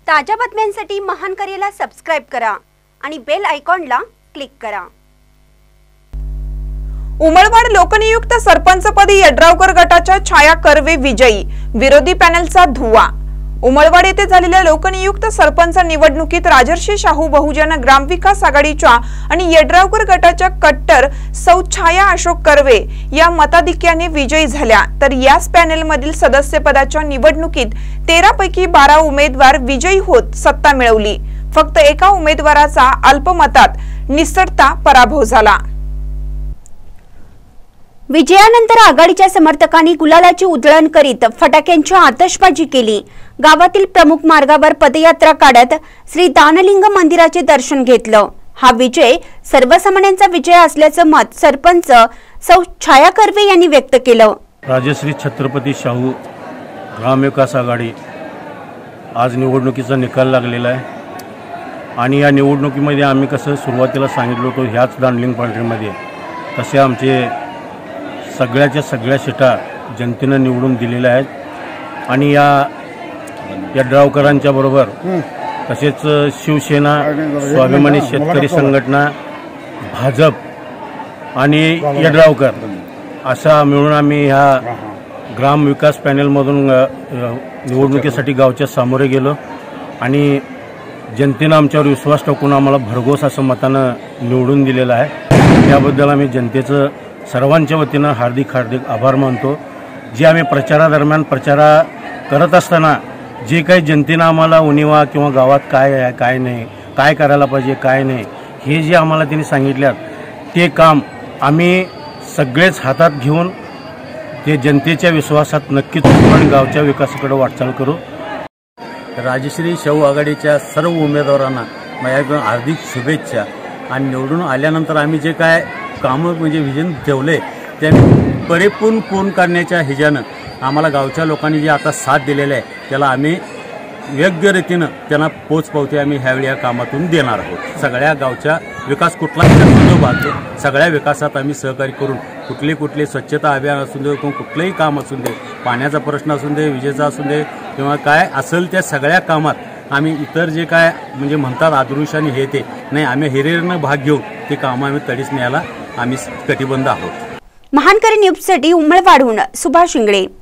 ताज्या बातम्यांसाठी महान करेला सबस्क्राइब करा आणि बेल आयकॉनला क्लिक करा। उमळवाड लोकनियुक्त सरपंचपदी यड्रावकर गटाच्या छाया कर्वे विजयी, विरोधी पॅनलचा धुवा। उमळवाड येथे झालेल्या लोकनियुक्त सरपंच निवडणुकीत राजर्षी शाहू बहुजन ग्रामविकास आघाडीच्या आणि यड्रावकर गटाच्या कट्टर सौ छाया अशोक कर्वे या मताधिक्याने विजयी झाल्या। तर याच पॅनलमधील सदस्यपदाच्या निवडणुकीत 13 पैकी 12 उमेदवार विजयी होत सत्ता मिळवली। फक्त एका उमेदवाराचा अल्पमतात निसटता पराभव झाला। विजयानंतर आघाडीच्या समर्थकांनी गुलालाची उधळण करीत फटाक्यांची आतषबाजी केली। गावातील प्रमुख मार्गावर पदयात्रा काढत श्री दानलिंग मंदिराचे दर्शन घेतलं। हा विजय सर्वसामान्यांचा विजय असल्याचं मत सरपंच सौ छाया कर्वे यांनी व्यक्त केलं। राजश्री छत्रपती शाहू ग्रामविकास आघाडी आज निवडणुकीचा निकाल लागलेला आहे आणि या निवडणुकीमध्ये आम्ही कसं सुरुवातीला सांगितलं होतं ह्याच दानलिंग पार्टीमध्ये तसे आमचे सगळ्याच्या सगळ्या सीटा जनतेनं निवडून दिलेल्या आहेत आणि या यड्रावकरांच्या बरोबर तसेच शिवसेना, स्वाभिमानी शेतकरी संघटना, भाजप आणि यड्रावकर असा मिळून आम्ही ह्या ग्राम विकास पॅनलमधून निवडणुकीसाठी गावच्या सामोरे गेलो आणि जनतेनं आमच्यावर विश्वास टाकून आम्हाला भरघोस असं मतानं निवडून दिलेलं आहे। त्याबद्दल आम्ही जनतेचं सर्वांच्या वतीनं हार्दिक आभार मानतो। जे आम्ही प्रचारादरम्यान प्रचार करत असताना जे काही जनतेनं आम्हाला उणिवा किंवा गावात काय आहे काय नाही, काय करायला पाहिजे काय नाही, हे जे आम्हाला त्यांनी सांगितल्यात ते काम आम्ही सगळेच हातात घेऊन ते जनतेच्या विश्वासात नक्कीच उतरून गावच्या विकासाकडे वाटचाल करू। राजश्री शाहू आघाडीच्या सर्व उमेदवारांना माझ्याकडून हार्दिक शुभेच्छा आणि निवडून आल्यानंतर आम्ही जे काय कामं म्हणजे विजन ठेवले ते परिपूर्ण पूर्ण करण्याच्या ह्याच्यानं आम्हाला गावच्या लोकांनी जे आता साथ दिलेलं आहे त्याला आम्ही योग्य रीतीनं त्यांना पोचपावती आम्ही ह्यावेळी या कामातून देणार आहोत। सगळ्या गावच्या विकास कुठलाही संदर्भ असतो सगळ्या विकासात आम्ही सहकार्य करून कुठले स्वच्छता अभियान असू दे किंवा कुठलंही काम असू दे, पाण्याचा प्रश्न असू दे, विजेचा असू दे किंवा काय असेल त्या सगळ्या कामात आम्ही इतर जे काय म्हणजे म्हणतात आदृशाने हे ते नाही आम्ही हिरिरीनं भाग घेऊन ते कामं आम्ही तडीस न्यायला आम्ही कटिबद्ध आहोत। महान करे न्यूजसाठी उमळवाडहून सुभाष शिंगळे।